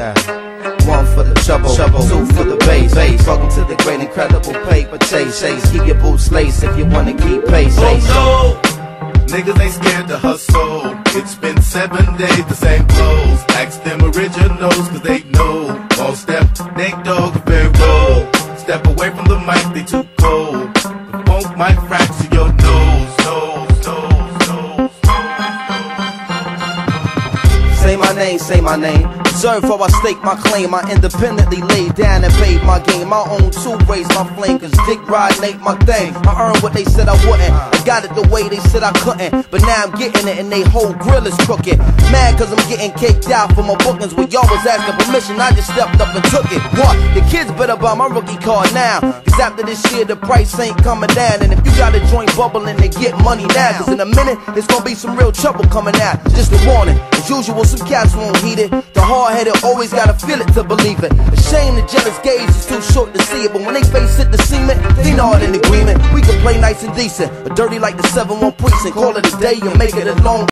One for the trouble, two for the bass. Welcome to the great incredible paper chase. Keep your boots laced if you wanna keep pace. Oh no, niggas ain't scared to hustle. It's been 7 days, the same clothes. Ask them originals, cause they know. All step, Nate Dogg, very roll. Step away from the mic, they too cold. The funk might fracture your nose. Say my name. Observe how I stake my claim. I independently laid down and paid my game. My own two raised my flame, cause dick riding ain't my thing. I earned what they said I wouldn't. I got it the way they said I couldn't. But now I'm getting it and they whole grill is crooked. Mad cause I'm getting caked out for my bookings. When y'all was asking permission, I just stepped up and took it. What? The kids better buy my rookie card now, cause after this year the price ain't coming down. And if you got a joint bubbling, they get money now, cause in a minute it's gonna be some real trouble coming out. Just a warning, as usual some cats won't heed it. The hard-headed always gotta feel it to believe it. A shame the jealous gaze is too short to see it, but when they face it, the cement, they not in agreement. We can play nice and decent, but dirty like the 7-1 precinct. Call it a day and make it a long